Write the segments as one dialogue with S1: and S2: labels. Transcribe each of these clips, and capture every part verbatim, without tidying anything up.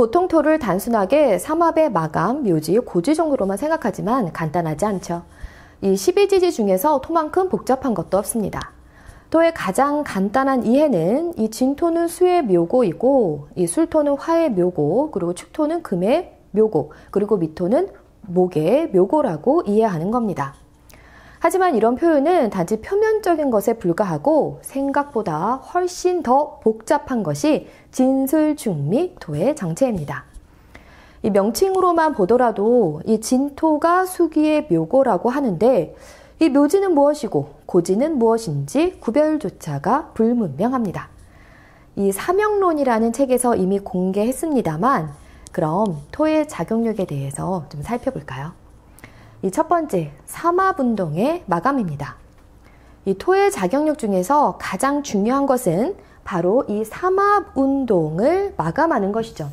S1: 보통 토를 단순하게 삼합의 마감, 묘지, 고지 정도로만 생각하지만 간단하지 않죠. 이 십이 지지 중에서 토만큼 복잡한 것도 없습니다. 토의 가장 간단한 이해는 이 진토는 수의 묘고이고 이 술토는 화의 묘고 그리고 축토는 금의 묘고 그리고 미토는 목의 묘고라고 이해하는 겁니다. 하지만 이런 표현은 단지 표면적인 것에 불과하고 생각보다 훨씬 더 복잡한 것이 진술중미 토의 정체입니다. 이 명칭으로만 보더라도 이 진토가 수기의 묘고라고 하는데 이 묘지는 무엇이고 고지는 무엇인지 구별조차가 불분명합니다. 이 사명론이라는 책에서 이미 공개했습니다만 그럼 토의 작용력에 대해서 좀 살펴볼까요? 이 첫 번째, 삼합운동의 마감입니다. 이 토의 작용력 중에서 가장 중요한 것은 바로 이 삼합운동을 마감하는 것이죠.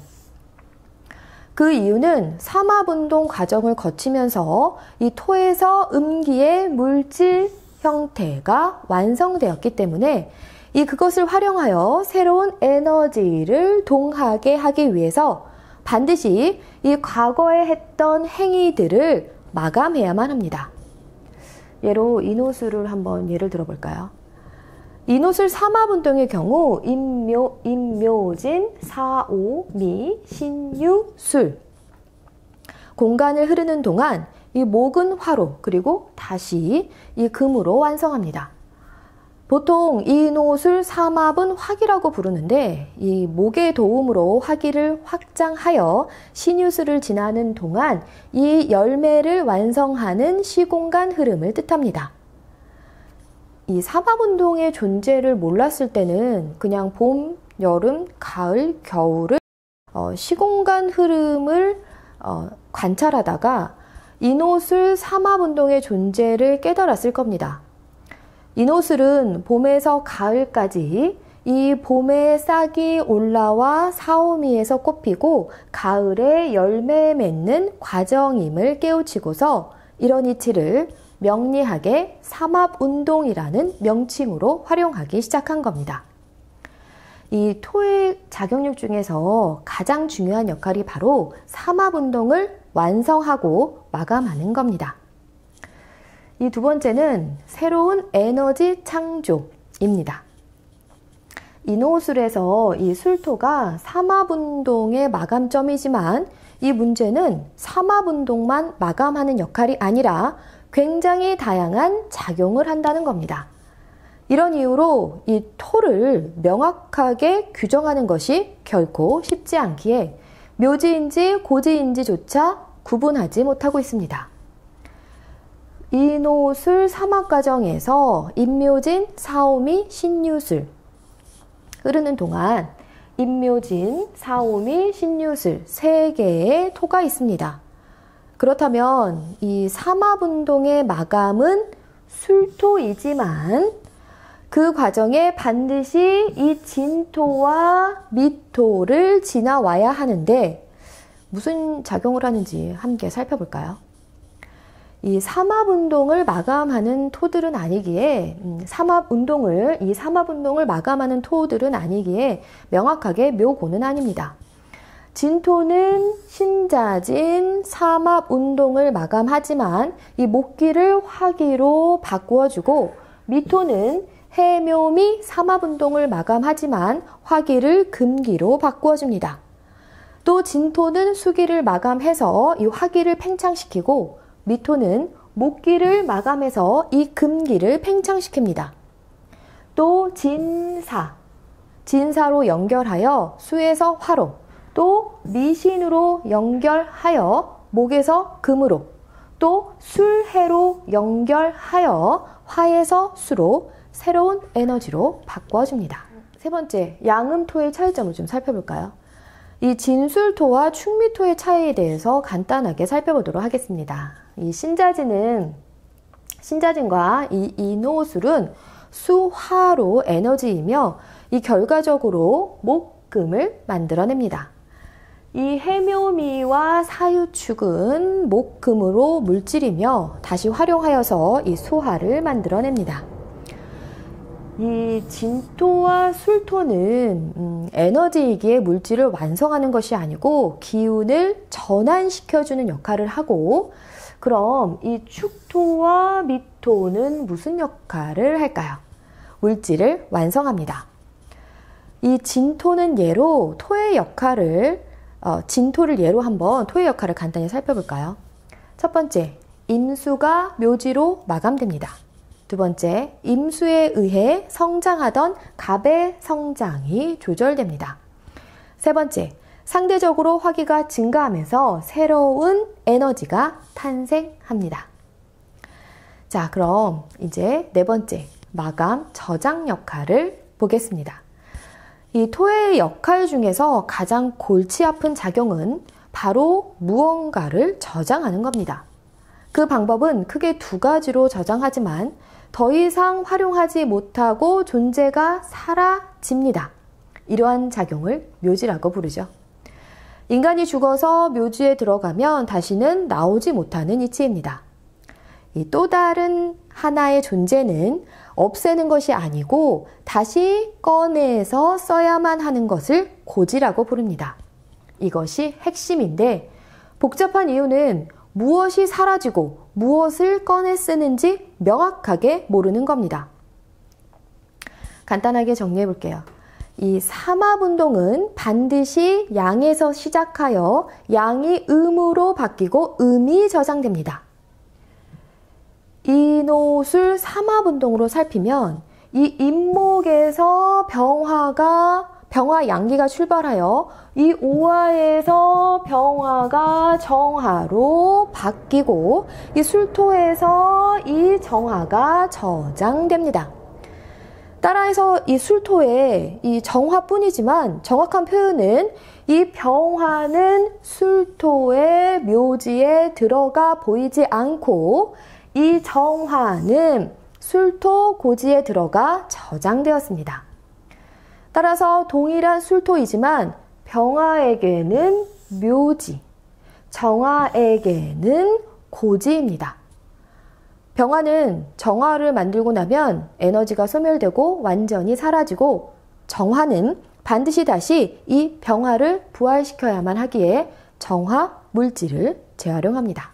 S1: 그 이유는 삼합운동 과정을 거치면서 이 토에서 음기의 물질 형태가 완성되었기 때문에 이 그것을 활용하여 새로운 에너지를 동하게 하기 위해서 반드시 이 과거에 했던 행위들을 마감해야만 합니다. 예로 인호술을 한번 예를 들어볼까요? 인호술 삼합운동의 경우 임묘, 임묘진, 사오, 미, 신유, 술 공간을 흐르는 동안 이 목은 화로 그리고 다시 이 금으로 완성합니다. 보통 인호술 삼합은 화기라고 부르는데 이 목의 도움으로 화기를 확장하여 신유술을 지나는 동안 이 열매를 완성하는 시공간 흐름을 뜻합니다. 이 삼합운동의 존재를 몰랐을 때는 그냥 봄, 여름, 가을, 겨울을 어, 시공간 흐름을 어, 관찰하다가 인호술 삼합운동의 존재를 깨달았을 겁니다. 인호술은 봄에서 가을까지 이 봄에 싹이 올라와 사오미에서 꽃피고 가을에 열매 맺는 과정임을 깨우치고서 이런 이치를 명리학의 삼합운동이라는 명칭으로 활용하기 시작한 겁니다. 이 토의 작용력 중에서 가장 중요한 역할이 바로 삼합운동을 완성하고 마감하는 겁니다. 이 두 번째는 새로운 에너지 창조입니다. 인호술에서 이 술토가 삼합운동의 마감점이지만 이 문제는 삼합운동만 마감하는 역할이 아니라 굉장히 다양한 작용을 한다는 겁니다. 이런 이유로 이 토를 명확하게 규정하는 것이 결코 쉽지 않기에 묘지인지 고지인지조차 구분하지 못하고 있습니다. 인호술 삼합 과정에서 임묘진, 사오미, 신유술 흐르는 동안 임묘진, 사오미, 신유술 세 개의 토가 있습니다. 그렇다면 이 삼합운동의 마감은 술토이지만 그 과정에 반드시 이 진토와 미토를 지나와야 하는데 무슨 작용을 하는지 함께 살펴볼까요? 이 삼합운동을 마감하는 토들은 아니기에 음, 삼합운동을 이 삼합운동을 마감하는 토들은 아니기에 명확하게 묘고는 아닙니다. 진토는 신자진 삼합운동을 마감하지만 이 목기를 화기로 바꾸어주고 미토는 해묘미 삼합운동을 마감하지만 화기를 금기로 바꾸어줍니다. 또 진토는 수기를 마감해서 이 화기를 팽창시키고 미토는 목기를 마감해서 이 금기를 팽창시킵니다. 또 진사, 진사로 연결하여 수에서 화로, 또 미신으로 연결하여 목에서 금으로, 또 술해로 연결하여 화에서 수로 새로운 에너지로 바꿔줍니다. 세 번째, 양음토의 차이점을 좀 살펴볼까요? 이 진술토와 충미토의 차이에 대해서 간단하게 살펴보도록 하겠습니다. 이 신자진은, 신자진과 이 인호술은 수화로 에너지이며 이 결과적으로 목금을 만들어냅니다. 이 해묘미와 사유축은 목금으로 물질이며 다시 활용하여서 이 수화를 만들어냅니다. 이 진토와 술토는 음, 에너지이기에 물질을 완성하는 것이 아니고 기운을 전환시켜주는 역할을 하고, 그럼 이 축토와 미토는 무슨 역할을 할까요? 물질을 완성합니다. 이 진토는 예로 토의 역할을, 어, 진토를 예로 한번 토의 역할을 간단히 살펴볼까요? 첫 번째, 임수가 묘지로 마감됩니다. 두 번째, 임수에 의해 성장하던 갑의 성장이 조절됩니다. 세 번째, 상대적으로 화기가 증가하면서 새로운 에너지가 탄생합니다. 자, 그럼 이제 네 번째, 마감, 저장 역할을 보겠습니다. 이 토의 역할 중에서 가장 골치 아픈 작용은 바로 무언가를 저장하는 겁니다. 그 방법은 크게 두 가지로 저장하지만 더 이상 활용하지 못하고 존재가 사라집니다. 이러한 작용을 묘지라고 부르죠. 인간이 죽어서 묘지에 들어가면 다시는 나오지 못하는 이치입니다. 이 또 다른 하나의 존재는 없애는 것이 아니고 다시 꺼내서 써야만 하는 것을 고지라고 부릅니다. 이것이 핵심인데, 복잡한 이유는 무엇이 사라지고 무엇을 꺼내 쓰는지 명확하게 모르는 겁니다. 간단하게 정리해 볼게요. 이 삼합운동은 반드시 양에서 시작하여 양이 음으로 바뀌고 음이 저장됩니다. 인오술 삼합운동으로 살피면 이 임목에서 병화가 병화 양기가 출발하여 이 오화에서 병화가 정화로 바뀌고 이 술토에서 이 정화가 저장됩니다. 따라해서 이 술토의 이 정화뿐이지만 정확한 표현은 이 병화는 술토의 묘지에 들어가 보이지 않고 이 정화는 술토 고지에 들어가 저장되었습니다. 따라서 동일한 술토이지만 병화에게는 묘지, 정화에게는 고지입니다. 병화는 정화를 만들고 나면 에너지가 소멸되고 완전히 사라지고, 정화는 반드시 다시 이 병화를 부활시켜야만 하기에 정화 물질을 재활용합니다.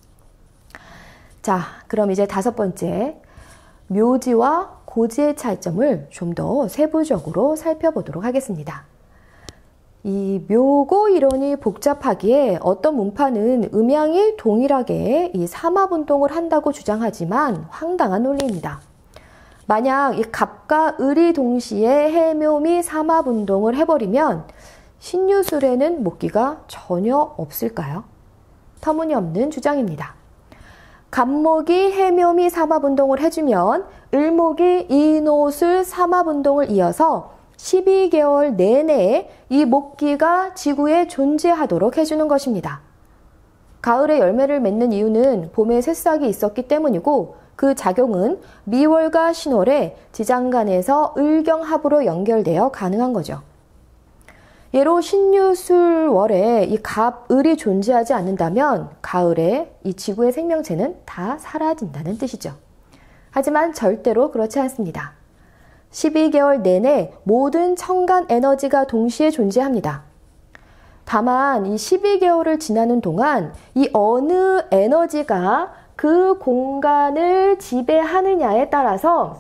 S1: 자, 그럼 이제 다섯 번째, 묘지와 고지의 차이점을 좀 더 세부적으로 살펴보도록 하겠습니다. 이 묘고 이론이 복잡하기에 어떤 문파는 음양이 동일하게 이 삼합운동을 한다고 주장하지만 황당한 논리입니다. 만약 이 갑과 을이 동시에 해묘미 삼합운동을 해버리면 신유술에는 목기가 전혀 없을까요? 터무니없는 주장입니다. 갑목이 해묘미 삼합운동을 해주면 을목이 인오술 삼합운동을 이어서 십이 개월 내내 이 목기가 지구에 존재하도록 해주는 것입니다. 가을에 열매를 맺는 이유는 봄에 새싹이 있었기 때문이고, 그 작용은 미월과 신월에 지장간에서 을경합으로 연결되어 가능한 거죠. 예로 신유술월에 이 갑, 을이 존재하지 않는다면 가을에 이 지구의 생명체는 다 사라진다는 뜻이죠. 하지만 절대로 그렇지 않습니다. 십이 개월 내내 모든 천간 에너지가 동시에 존재합니다. 다만 이 십이 개월을 지나는 동안 이 어느 에너지가 그 공간을 지배하느냐에 따라서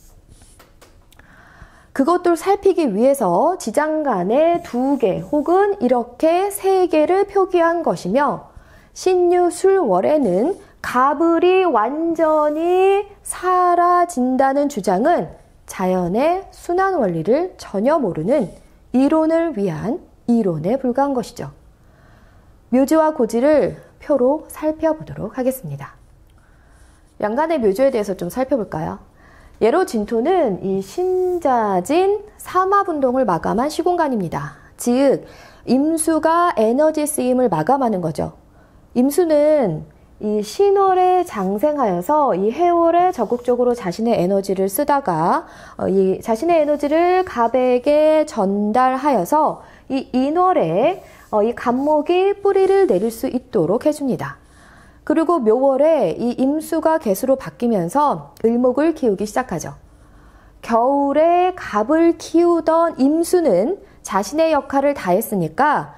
S1: 그것들 살피기 위해서 지장간에 두 개 혹은 이렇게 세 개를 표기한 것이며, 신유술월에는 갑을이 완전히 사라진다는 주장은 자연의 순환 원리를 전혀 모르는 이론을 위한 이론에 불과한 것이죠. 묘지와 고지를 표로 살펴보도록 하겠습니다. 양간의 묘지에 대해서 좀 살펴볼까요? 예로 진토는 이 신자진 삼합운동을 마감한 시공간입니다. 즉, 임수가 에너지 쓰임을 마감하는 거죠. 임수는 이 신월에 장생하여서 이 해월에 적극적으로 자신의 에너지를 쓰다가 어, 이 자신의 에너지를 갑에게 전달하여서 이 인월에 어, 이 갑목이 뿌리를 내릴 수 있도록 해줍니다. 그리고 묘월에 이 임수가 개수로 바뀌면서 을목을 키우기 시작하죠. 겨울에 갑을 키우던 임수는 자신의 역할을 다했으니까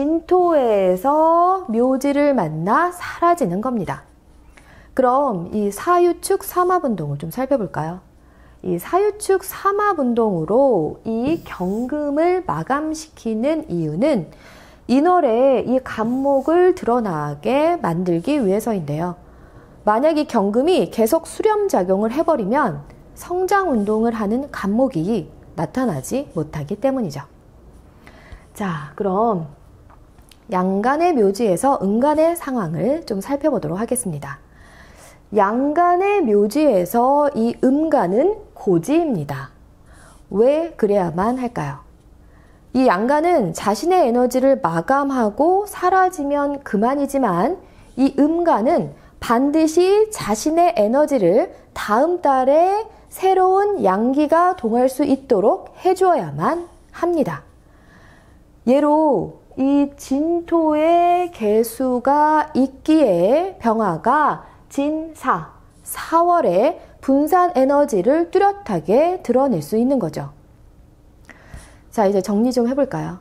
S1: 진토에서 묘지를 만나 사라지는 겁니다. 그럼 이 사유축 삼합운동을 좀 살펴볼까요? 이 사유축 삼합운동으로 이 경금을 마감시키는 이유는 인월에 이 간목을 드러나게 만들기 위해서인데요. 만약 이 경금이 계속 수렴작용을 해버리면 성장운동을 하는 간목이 나타나지 못하기 때문이죠. 자, 그럼 양간의 묘지에서 음간의 상황을 좀 살펴보도록 하겠습니다. 양간의 묘지에서 이 음간은 고지입니다. 왜 그래야만 할까요? 이 양간은 자신의 에너지를 마감하고 사라지면 그만이지만 이 음간은 반드시 자신의 에너지를 다음 달에 새로운 양기가 동할 수 있도록 해주어야만 합니다. 예로 이 진토에 개수가 있기에 병화가 진사, 사월에 분산 에너지를 뚜렷하게 드러낼 수 있는 거죠. 자, 이제 정리 좀 해볼까요?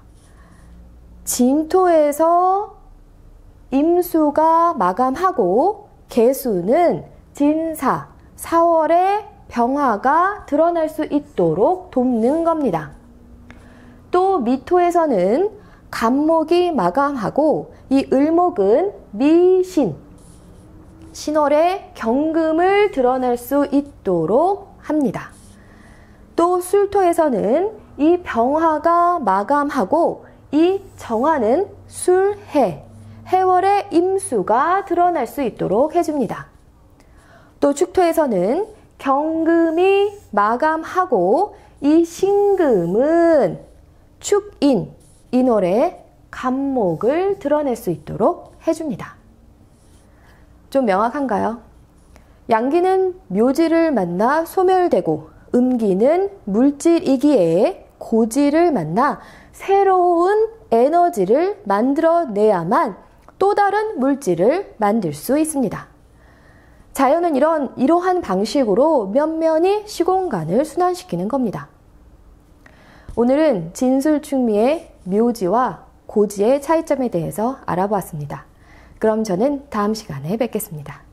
S1: 진토에서 임수가 마감하고 개수는 진사, 사월에 병화가 드러날 수 있도록 돕는 겁니다. 또 미토에서는 간목이 마감하고 이 을목은 미신, 신월에 경금을 드러낼 수 있도록 합니다. 또 술토에서는 이 병화가 마감하고 이 정화는 술해, 해월의 임수가 드러날 수 있도록 해줍니다. 또 축토에서는 경금이 마감하고 이 신금은 축인, 인월의 간목을 드러낼 수 있도록 해줍니다. 좀 명확한가요? 양기는 묘지를 만나 소멸되고 음기는 물질이기에 고지를 만나 새로운 에너지를 만들어내야만 또 다른 물질을 만들 수 있습니다. 자연은 이런 이러한 방식으로 면면히 시공간을 순환시키는 겁니다. 오늘은 진술충미의 묘지와 고지의 차이점에 대해서 알아보았습니다. 그럼 저는 다음 시간에 뵙겠습니다.